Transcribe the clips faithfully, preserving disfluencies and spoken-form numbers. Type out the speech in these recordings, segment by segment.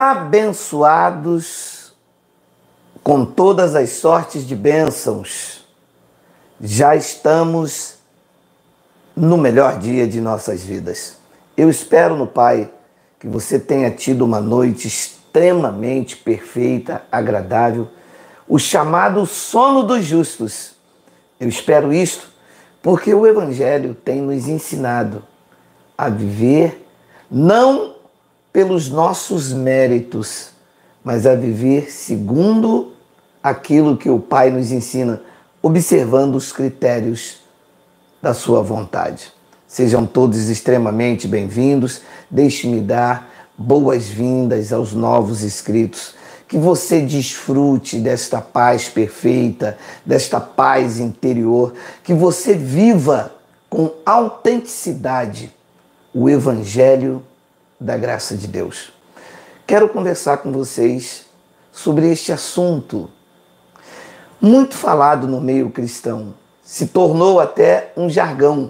Abençoados com todas as sortes de bênçãos, já estamos no melhor dia de nossas vidas. Eu espero no Pai que você tenha tido uma noite extremamente perfeita, agradável, o chamado sono dos justos. Eu espero isto porque o Evangelho tem nos ensinado a viver não pelos nossos méritos, mas a viver segundo aquilo que o Pai nos ensina, observando os critérios da sua vontade. Sejam todos extremamente bem-vindos. Deixe-me dar boas-vindas aos novos inscritos. Que você desfrute desta paz perfeita, desta paz interior, que você viva com autenticidade o Evangelho da graça de Deus. Quero conversar com vocês sobre este assunto muito falado no meio cristão, se tornou até um jargão.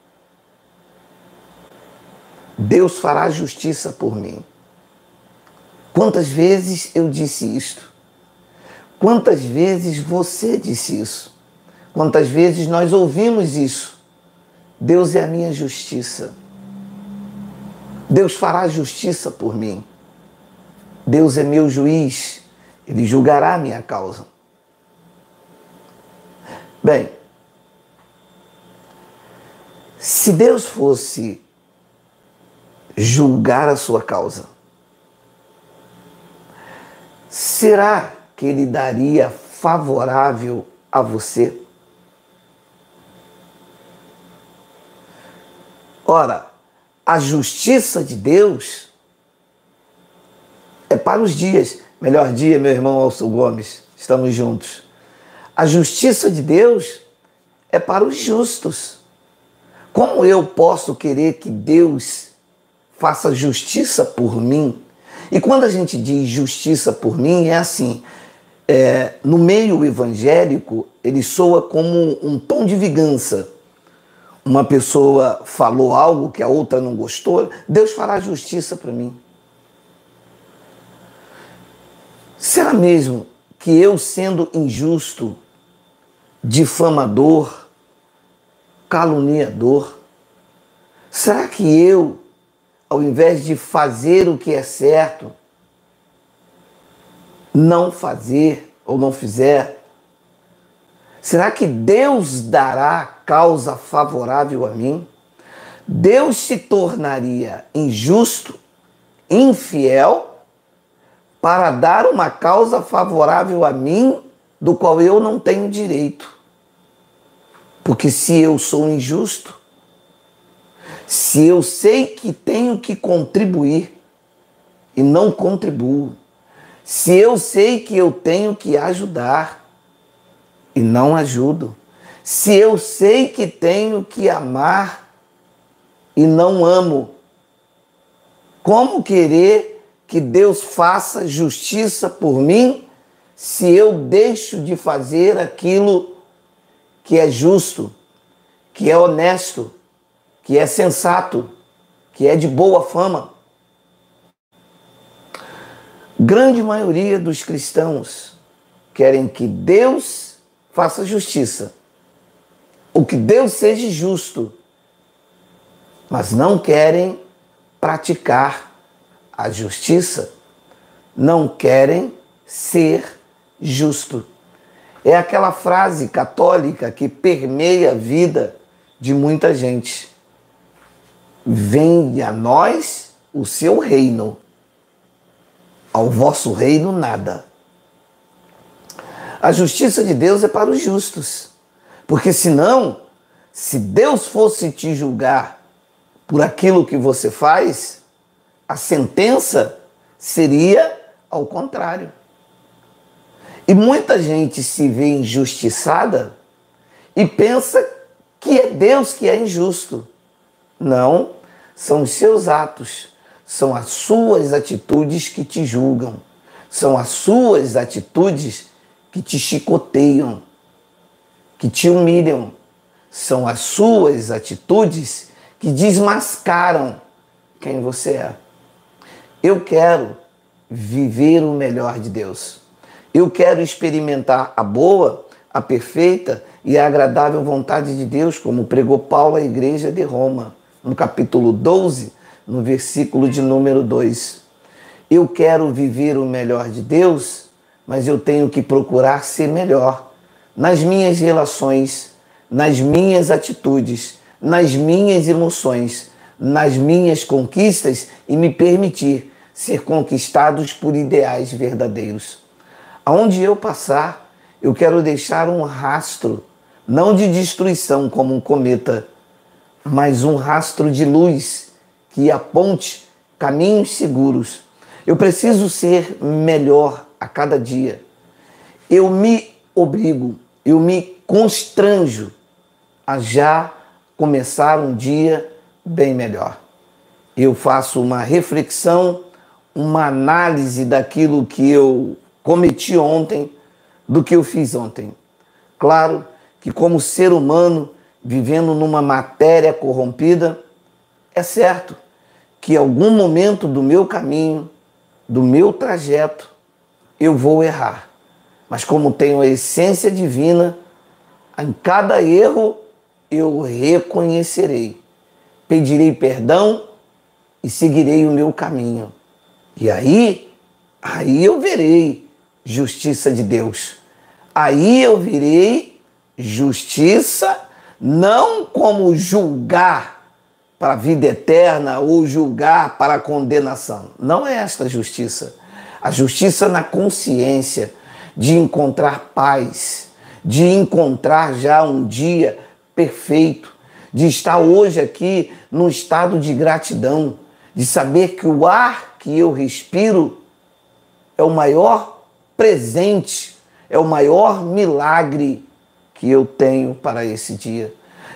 Deus fará justiça por mim. Quantas vezes eu disse isto? Quantas vezes você disse isso? Quantas vezes nós ouvimos isso? Deus é a minha justiça. Deus fará justiça por mim. Deus é meu juiz. Ele julgará a minha causa. Bem, se Deus fosse julgar a sua causa, será que Ele daria favorável a você? Ora, a justiça de Deus é para os dias. Melhor dia, meu irmão Alcio Gomes, estamos juntos. A justiça de Deus é para os justos. Como eu posso querer que Deus faça justiça por mim? E quando a gente diz justiça por mim, é assim, é, no meio evangélico, ele soa como um tom de vingança. Uma pessoa falou algo que a outra não gostou, Deus fará justiça para mim. Será mesmo que eu, sendo injusto, difamador, caluniador, será que eu, ao invés de fazer o que é certo, não fazer ou não fizer, será que Deus dará causa favorável a mim? Deus se tornaria injusto, infiel, para dar uma causa favorável a mim, do qual eu não tenho direito. Porque se eu sou injusto, se eu sei que tenho que contribuir e não contribuo, se eu sei que eu tenho que ajudar e não ajudo, se eu sei que tenho que amar e não amo, como querer que Deus faça justiça por mim se eu deixo de fazer aquilo que é justo, que é honesto, que é sensato, que é de boa fama? Grande maioria dos cristãos querem que Deus faça justiça, ou que Deus seja justo, mas não querem praticar a justiça, não querem ser justo. É aquela frase católica que permeia a vida de muita gente. Venha a nós o seu reino, ao vosso reino nada. A justiça de Deus é para os justos, porque senão, se Deus fosse te julgar por aquilo que você faz, a sentença seria ao contrário. E muita gente se vê injustiçada e pensa que é Deus que é injusto. Não, são os seus atos, são as suas atitudes que te julgam, são as suas atitudes que te chicoteiam, que te humilham, são as suas atitudes que desmascaram quem você é. Eu quero viver o melhor de Deus. Eu quero experimentar a boa, a perfeita e a agradável vontade de Deus, como pregou Paulo à igreja de Roma, no capítulo doze, no versículo de número dois. Eu quero viver o melhor de Deus, mas eu tenho que procurar ser melhor nas minhas relações, nas minhas atitudes, nas minhas emoções, nas minhas conquistas e me permitir ser conquistados por ideais verdadeiros. Aonde eu passar, eu quero deixar um rastro, não de destruição como um cometa, mas um rastro de luz que aponte caminhos seguros. Eu preciso ser melhor a cada dia. Eu me obrigo, eu me constranjo a já começar um dia bem melhor. Eu faço uma reflexão, uma análise daquilo que eu cometi ontem, do que eu fiz ontem. Claro que como ser humano, vivendo numa matéria corrompida, é certo que em algum momento do meu caminho, do meu trajeto, eu vou errar. Mas como tenho a essência divina, em cada erro eu reconhecerei, pedirei perdão e seguirei o meu caminho. E aí, aí eu verei justiça de Deus. Aí eu verei justiça, não como julgar para a vida eterna ou julgar para a condenação. Não é esta justiça. A justiça na consciência de encontrar paz, de encontrar já um dia perfeito, de estar hoje aqui num estado de gratidão, de saber que o ar que eu respiro é o maior presente, é o maior milagre que eu tenho para esse dia.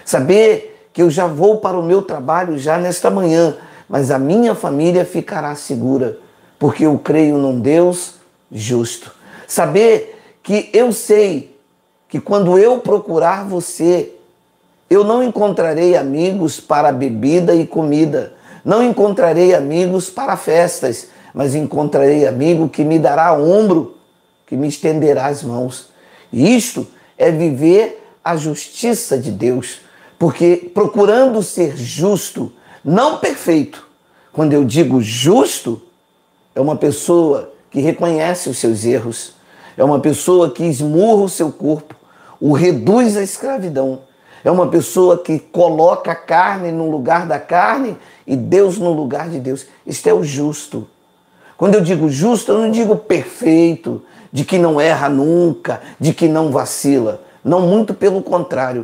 Saber que eu já vou para o meu trabalho já nesta manhã, mas a minha família ficará segura, porque eu creio num Deus justo. Saber que eu sei que quando eu procurar você, eu não encontrarei amigos para bebida e comida, não encontrarei amigos para festas, mas encontrarei amigo que me dará ombro, que me estenderá as mãos. E isto é viver a justiça de Deus, porque procurando ser justo, não perfeito. Quando eu digo justo, é uma pessoa que reconhece os seus erros, é uma pessoa que esmurra o seu corpo, o reduz à escravidão, é uma pessoa que coloca a carne no lugar da carne e Deus no lugar de Deus. Isto é o justo. Quando eu digo justo, eu não digo perfeito, de que não erra nunca, de que não vacila. Não, muito pelo contrário.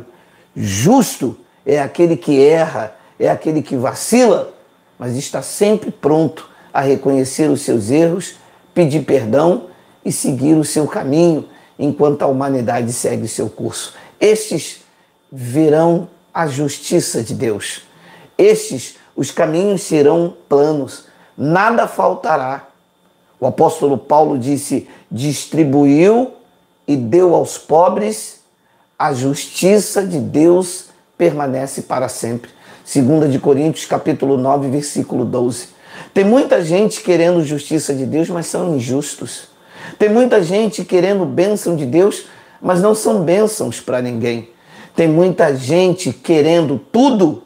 Justo é aquele que erra, é aquele que vacila, mas está sempre pronto a reconhecer os seus erros, pedir perdão e seguir o seu caminho enquanto a humanidade segue seu curso. Estes verão a justiça de Deus. Estes, os caminhos serão planos, nada faltará. O apóstolo Paulo disse, distribuiu e deu aos pobres, a justiça de Deus permanece para sempre. Segunda de Coríntios, capítulo nove, versículo doze. Tem muita gente querendo justiça de Deus, mas são injustos. Tem muita gente querendo bênção de Deus, mas não são bênçãos para ninguém. Tem muita gente querendo tudo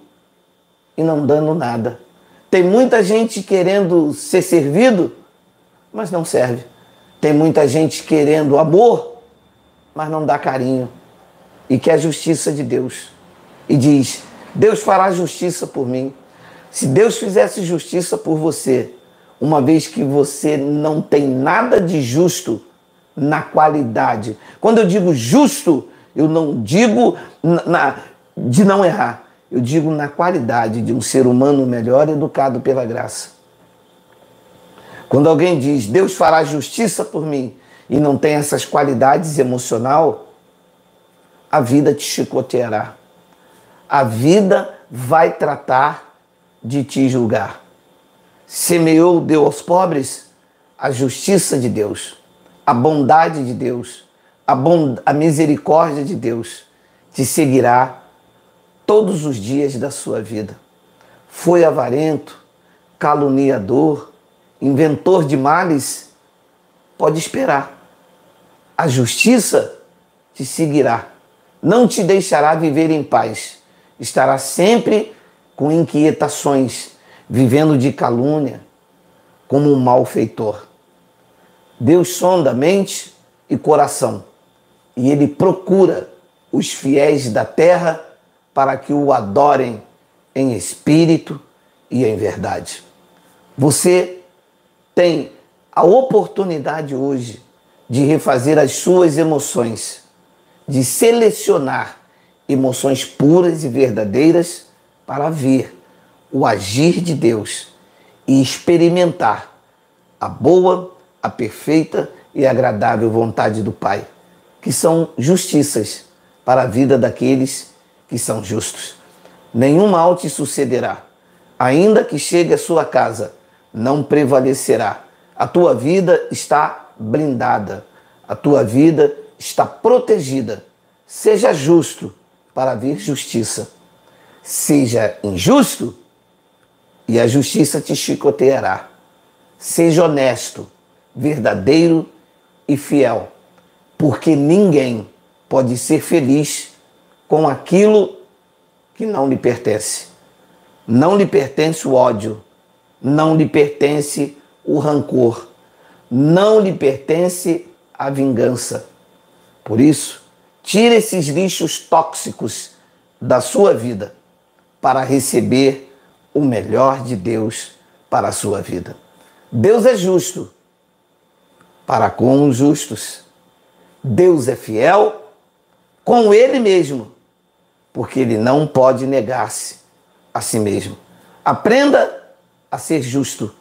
e não dando nada. Tem muita gente querendo ser servido, mas não serve. Tem muita gente querendo amor, mas não dá carinho. E quer a justiça de Deus. E diz, Deus fará justiça por mim. Se Deus fizesse justiça por você, uma vez que você não tem nada de justo na qualidade. Quando eu digo justo, eu não digo na, na, de não errar. Eu digo na qualidade de um ser humano melhor educado pela graça. Quando alguém diz, Deus fará justiça por mim, e não tem essas qualidades emocional, a vida te chicoteará. A vida vai tratar de te julgar. Semeou, deu aos pobres a justiça de Deus, a bondade de Deus, a, bond... a misericórdia de Deus te seguirá todos os dias da sua vida. Foi avarento, caluniador, inventor de males, pode esperar. A justiça te seguirá, não te deixará viver em paz. Estará sempre com inquietações, vivendo de calúnia, como um malfeitor. Deus sonda mente e coração, e Ele procura os fiéis da terra para que o adorem em espírito e em verdade. Você tem a oportunidade hoje de refazer as suas emoções, de selecionar emoções puras e verdadeiras para ver o agir de Deus e experimentar a boa, a perfeita e agradável vontade do Pai, que são justiças para a vida daqueles que são justos. Nenhum mal te sucederá, ainda que chegue à sua casa, não prevalecerá. A tua vida está blindada, a tua vida está protegida. Seja justo para vir justiça. Seja injusto e a justiça te chicoteará. Seja honesto, verdadeiro e fiel, porque ninguém pode ser feliz com aquilo que não lhe pertence. Não lhe pertence o ódio, não lhe pertence o rancor, não lhe pertence a vingança. Por isso, tire esses lixos tóxicos da sua vida para receber o melhor de Deus para a sua vida. Deus é justo para com os justos. Deus é fiel com Ele mesmo, porque Ele não pode negar-se a si mesmo. Aprenda a ser justo.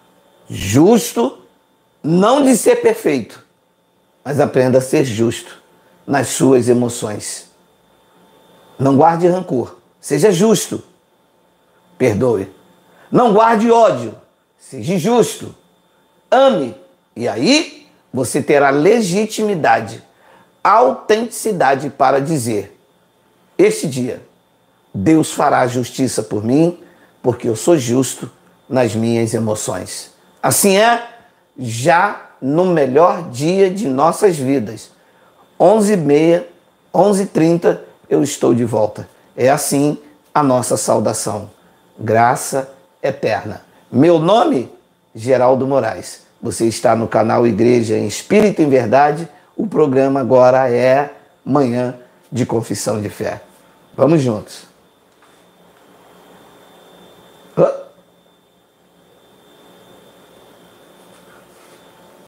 Justo, não de ser perfeito, mas aprenda a ser justo nas suas emoções. Não guarde rancor, seja justo, perdoe. Não guarde ódio, seja justo, ame. E aí você terá legitimidade, autenticidade para dizer: este dia Deus fará justiça por mim, porque eu sou justo nas minhas emoções. Assim é, já no melhor dia de nossas vidas, onze e meia, onze e trinta, eu estou de volta. É assim a nossa saudação. Graça eterna. Meu nome, Geraldo Moraes. Você está no canal Igreja em Espírito e em Verdade. O programa agora é Manhã de Confissão de Fé. Vamos juntos.